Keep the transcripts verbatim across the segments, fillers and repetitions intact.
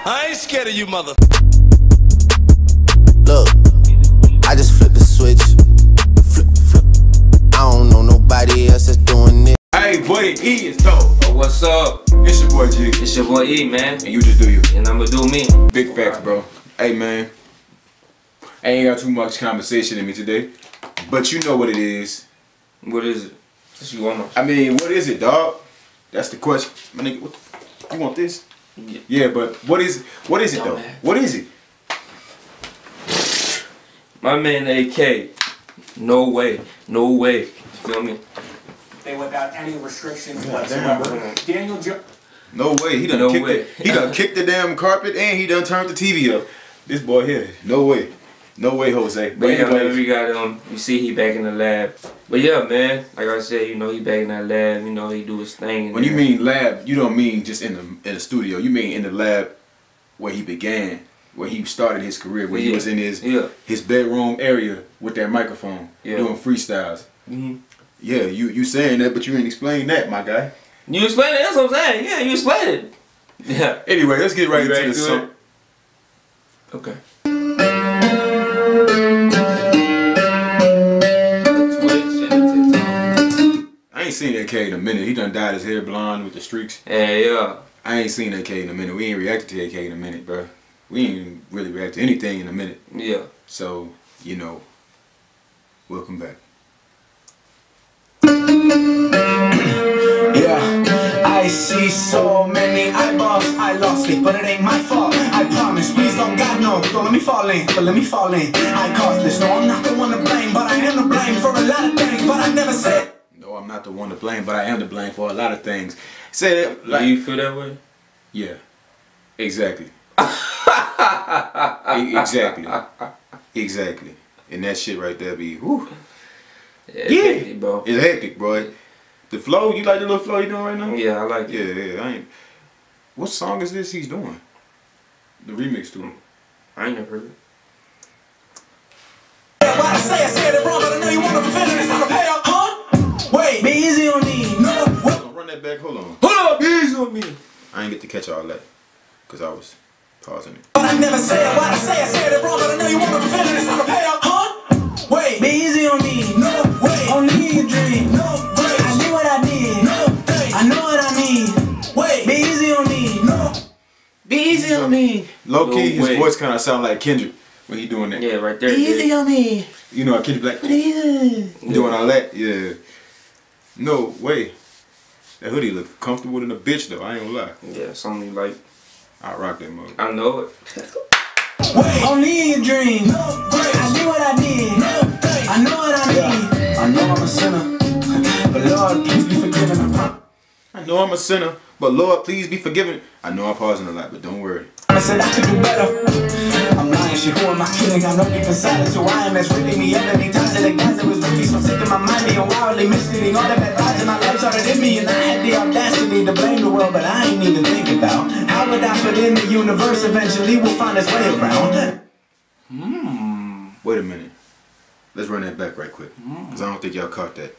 I ain't scared of you, mother. Look, I just flipped the switch. Flip, flip. I don't know nobody else that's doing it. Hey, buddy, E is dope. Oh, what's up? It's your boy G. It's your boy E, man. And you just do you. And I'ma do me. Big facts, bro. Hey, man. I ain't got too much conversation in me today. But you know what it is. What is it? What you want? I mean, what is it, dog? That's the question. My nigga, what the f you want this? Yeah. Yeah, but what is what is it though? What is it? My man A K. No way. No way. You feel me? They without any restrictions God whatsoever. damn, Daniel Jo- No way. He done No kicked way. the, he done kicked the damn carpet and he done turned the T V up. This boy here. No way. No way, Jose. But But yeah, man, anyways, we got um. You see, he back in the lab. But yeah, man. Like I said, you know, he back in that lab. You know, he do his thing. when you mean lab, you don't mean just in the in the studio. You mean in the lab where he began, where he started his career, where yeah. he was in his yeah. his bedroom area with that microphone, Yeah. doing freestyles. Mm-hmm. Yeah, you you saying that, but you ain't explain that, my guy. You explain it. That's what I'm saying. Yeah, you explain it. Yeah. Anyway, let's get right You into ready the to do song. it? Okay. I ain't seen A K in a minute. He done dyed his hair blonde with the streaks. Yeah, yeah. I ain't seen A K in a minute. We ain't reacted to A K in a minute, bro. We ain't really reacted to anything in a minute. Yeah. So, you know, welcome back. Yeah, I see so many eyeballs. I lost it, but it ain't my fault. I promise, please don't God no. Don't let me fall in, but let me fall in. I caused this. No, I'm not the one to blame, but I am to blame for a lot of things. But I never said. No, I'm not the one to blame, but I am to blame for a lot of things. Say that like Do you feel that way? yeah, exactly. E- exactly, exactly. And that shit right there be whew. Yeah, Yeah, hectic, bro. it's hectic, bro. The flow, you like the little flow you doing right now? Yeah, I like it. Yeah, yeah. I ain't. What song is this he's doing? The remix to it. I ain't never heard it. Why I say I said it wrong, but I know you want to feel it. It's not a payoff, huh? Wait, be easy on me. No, what? Hold on, run that back. Hold on. Hold up, easy on me. I ain't get to catch all that because I was pausing it. But I never said why I say I said it wrong, but I know you want to feel it. It's not a payoff, huh? Wait, be easy on me. No, wait, only in your dream. No, wait, I knew what I did. No, wait, I know what I mean. Wait, be easy on me. No, Be easy on me. Low No key, his way. voice kind of sound like Kendrick when he doing that. Yeah, right there. be easy yeah. on me. You know how Kendrick like doing all that. Yeah. No way. That hoodie look comfortable than a bitch though. I ain't gonna lie. Yeah, something like I rock that mug. I know it. Wait, only in your dream. No, wait, I knew what I did. No, wait, I know what I mean. I know I'm a sinner, but Lord, please be forgiven. I I know I'm a sinner, but Lord, please be forgiven. I know I'm pausing a lot, but don't worry. I said I could do better. I'm lying, shit, who am I kidding? I know deep inside it's who I am. That's ripping me up every time that the guys that was with me. So sick of my mind being wildly misleading. All the bad vibes in my life started in me, and I had the audacity to blame the world, but I ain't even think about how would I put in the universe eventually will find its way around. Hmm. Wait a minute. Let's run that back right quick, because I don't think y'all caught that.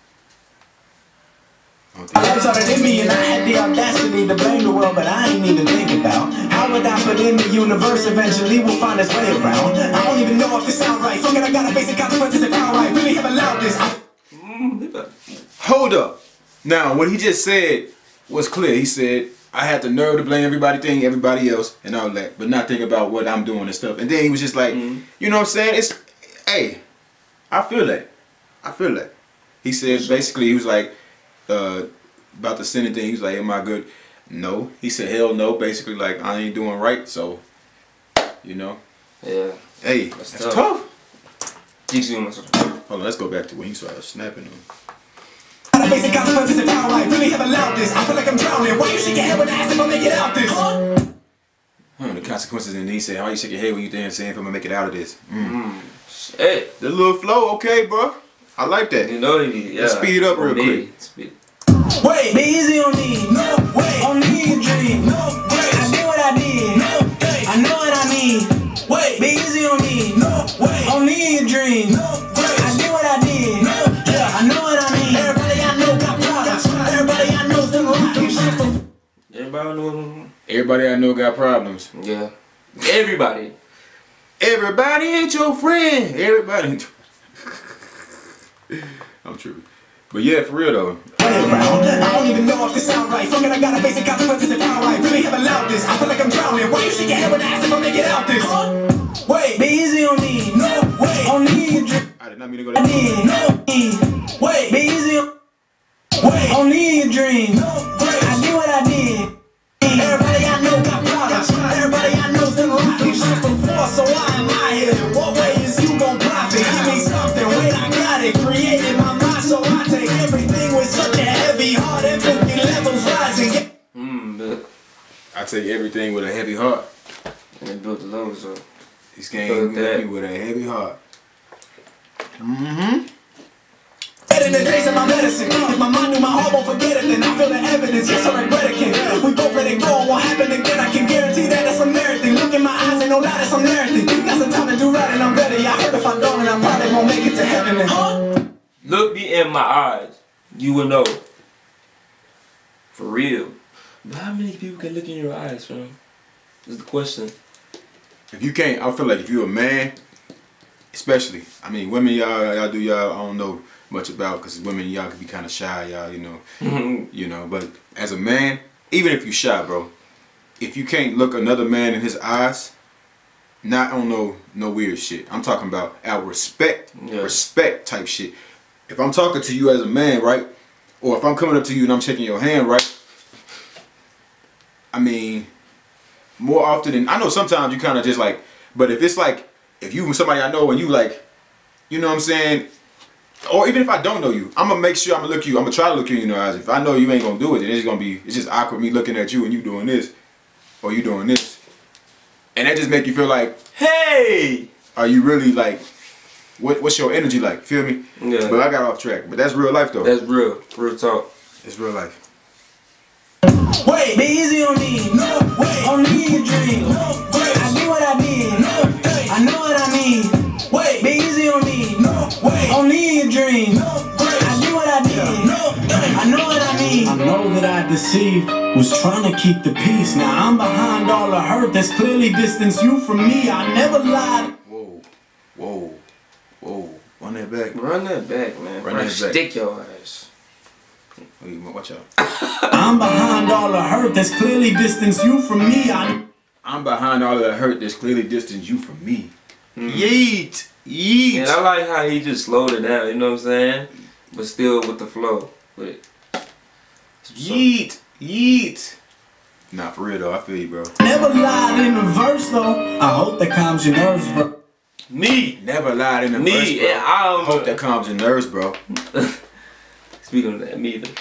I don't My think life started in me, and I had the audacity to blame the world, but I ain't even think about how would I put in the universe eventually will find its way around. I don't even know if this sound right. Fuck it, I gotta face the consequences if I right. Really have allowed this. I Hold up. Now, what he just said was clear. He said, I had the nerve to blame everybody, thing, everybody else, and all that, but not think about what I'm doing and stuff. And then he was just like, Mm-hmm. you know what I'm saying? It's, hey, I feel that. I feel that. He said, basically, he was like, uh, about the sinning thing. He was like, am I good? No. He said, hell no. Basically, like, I ain't doing right, so, you know. Yeah. Hey, That's that's, tough. tough. Easy on myself. Hold on, let's go back to when he started snapping on. gotta face the consequences if I right. Really have allowed this. I feel like I'm drowning. Why you shake your head when I ask if I make it out this? Huh? Huh, the consequences, and he said, how you shake your head when you dance saying if I'm gonna make it out of this. Mm. Mm. Shit. The little flow, okay, bro. I like that. You know it. Yeah. Let's speed it up real Me. quick. Speed. Wait, be easy on me. No, wait, only in your dream. No, wait, I did what I did. No, wait, I know what I mean. Wait, be easy on me. No, wait, only in your dream. No, wait, I did what I did. No, yeah, I know what I mean. Everybody I know got problems. Everybody I know's done rotten shit. Everybody know. Everybody I know got problems. Yeah. Everybody. Everybody ain't your friend. Everybody ain't I'm tripping. But yeah, for real though. I don't even know if this sound right. Fuck it, I got a basic consequences if I'm right. Really have allowed this. I feel like I'm drowning. Why you shake your head when I ask if I'm gonna get out this? Huh? Wait, be easy on me. No, wait, on me and drink. I did not mean to go there. No, wait, be easy on. Wait, on me and dream. No, wait, I did what I did. Everybody I know got problems. Everybody I know's done rotten shit before, so why am I here? What way is you gon' profit? Give me something. Wait, I got it. Created my mind, so I take everything with such a heavy heart. Empathy levels rising. Mm, I take everything with a heavy heart. and they built the levels up. This game hit me with a heavy heart. Mm-hmm. In the days of my medicine, if my mind knew my heart won't forget it, then I feel the evidence. Yes, I regret it, kid. We both let it go, and what happened again? I can guarantee that it's a marathon. Look in my eyes, ain't no lie, that's some narrative. That's the time to do right, and I'm ready. I heard if I don't, and I probably won't make it to heaven. And huh? Look me in my eyes, you will know. For real. But how many people can look in your eyes, fam? Is the question. If you can't, I feel like if you're a man, especially, I mean, women, y'all, y'all do y'all, I don't know much about, because women, y'all can be kind of shy, y'all, you know, you know, but as a man, even if you shy, bro, if you can't look another man in his eyes, not on no, no weird shit, I'm talking about our respect, yeah. respect type shit. If I'm talking to you as a man, right, or if I'm coming up to you and I'm shaking your hand, right, I mean, more often than, I know sometimes you kind of just like, but if it's like, if you somebody I know and you like, you know what I'm saying, or even if I don't know you, I'm gonna make sure I'm gonna look you, I'm gonna try to look you in your eyes. If I know you ain't gonna do it, then it's gonna be, it's just awkward me looking at you and you doing this, or you doing this. And that just make you feel like, hey, are you really like, what, what's your energy like, feel me? Yeah. But I got off track, but that's real life though. That's real, real talk. It's real life. Wait, be easy on me. No, wait, on me and dream. No, wait, I do what I did. No, wait, I know what I mean. Wait, be easy on me. No, wait, on me and dream. No, wait, I do what I did. No, wait, I know what I mean. I know that I deceived, was trying to keep the peace. Now I'm behind all the hurt that's clearly distanced you from me. I never lied. Whoa, whoa, whoa. Run that back. Run that back, man. Run that back. Stick your ass. Watch out. I'm behind all the hurt that's clearly distanced you from me. I'm, I'm behind all of the hurt that's clearly distanced you from me. Mm. Yeet. Yeet. And I like how he just slowed it down, you know what I'm saying? But still with the flow. With it. Yeet. Yeet. Nah, for real though, I feel you, bro. Never lied in the verse though. I hope that calms your nerves, bro. Me. Never lied in the Me. verse, bro. Yeah, I I hope that calms your nerves, bro. Speaking of that, me either.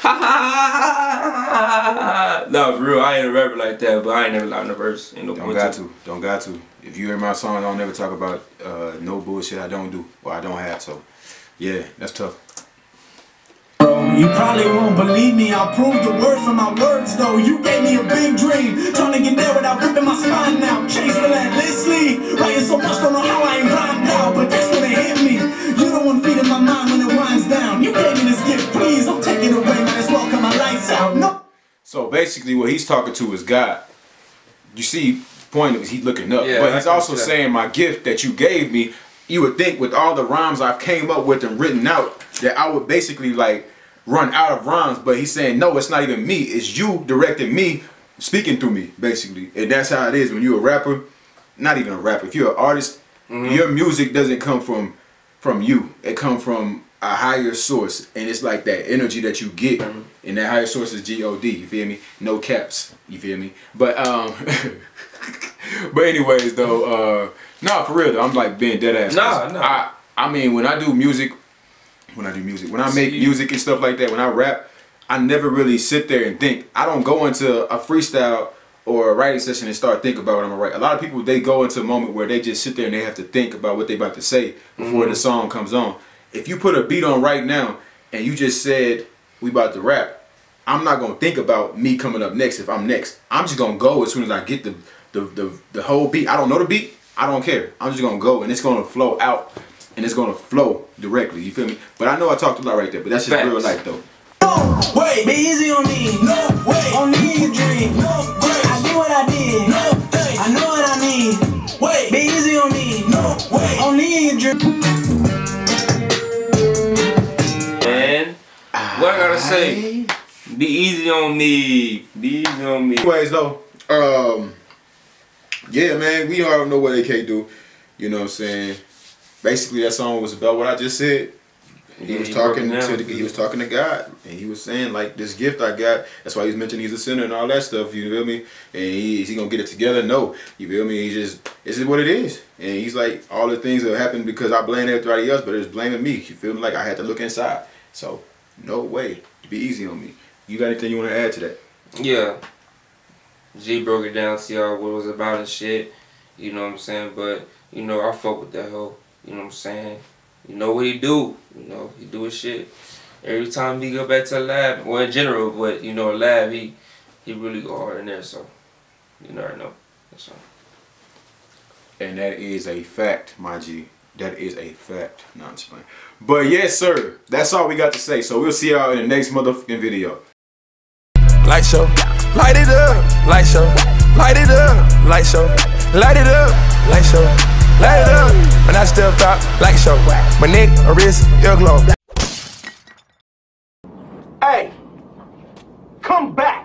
No, for real, I ain't a rapper like that, but I ain't never lied in the verse. Ain't no Don't point got to. to. Don't got to. If you hear my song, I don't never talk about uh, no bullshit I don't do or I don't have. So, yeah, that's tough. Bro, you probably won't believe me. I'll prove the word from my words, though. You gave me a big dream, trying to get there without ripping my spine now. Chase relentlessly, writing so much, don't know how I ain't rhymed out, but that's when it hit me. You're the one feeding my mind when it winds down. You gave me this gift, please don't take it away. Might as well cut my lights out. No. So basically, what he's talking to is God. You see, the point is he's looking up, Yeah, but he's also that. saying my gift that you gave me. You would think with all the rhymes I've came up with and written out that I would basically like run out of rhymes, but he's saying no, it's not even me. It's you directing me, speaking through me, basically. And that's how it is when you're a rapper. Not even a rapper. If you're an artist, mm-hmm. your music doesn't come from from you. It comes from a higher source, and it's like that energy that you get, mm-hmm. and that higher source is G O D. You feel me? No caps. You feel me? But um, but anyways though, uh, nah, for real though, I'm like being dead ass. Nah, nah. I I mean when I do music, when I do music, when I make music and stuff like that, when I rap, I never really sit there and think. I don't go into a freestyle or a writing session and start thinking about what I'm gonna write. A lot of people, they go into a moment where they just sit there and they have to think about what they about to say before mm-hmm. the song comes on. If you put a beat on right now and you just said we about to rap, I'm not gonna think about me coming up next if I'm next. I'm just gonna go as soon as I get the the the, the whole beat. I don't know the beat, I don't care. I'm just gonna go and it's gonna flow out and it's gonna flow directly. You feel me? But I know I talked a lot right there, but that's just real life though. No, wait, be easy on me. No, wait, on me and dream. No, wait, I do what I say, be easy on me. Be easy on me. Anyways, though, um, yeah, man, we already know what A K do. You know what I'm saying? Basically, that song was about what I just said. He Yeah, was he talking broke it to down. the, he was talking to God, and he was saying like this gift I got. That's why he's mentioning he's a sinner and all that stuff. You feel me? And he, is he gonna get it together? No. You feel me? He just this is what it is. And he's like all the things that happened because I blame everybody else, but it's blaming me. You feel me? Like I had to look inside. So no way. Be easy on me. You got anything you want to add to that? Yeah. G broke it down, see all what it was about and shit. You know what I'm saying? But, you know, I fuck with that hoe. You know what I'm saying? You know what he do. You know, he do his shit. Every time he go back to the lab, well in general, but you know, lab, he he really go hard in there, so you never know. That's all. And that is a fact, my G. That is a fact. No, I'm just playing. But yes, sir. That's all we got to say. So we'll see y'all in the next motherfucking video. Light show, light it up, light show, light it up, light show, light it up, light show, light it up. When I step out, light show, my neck, my wrist, ear glow. Hey, come back.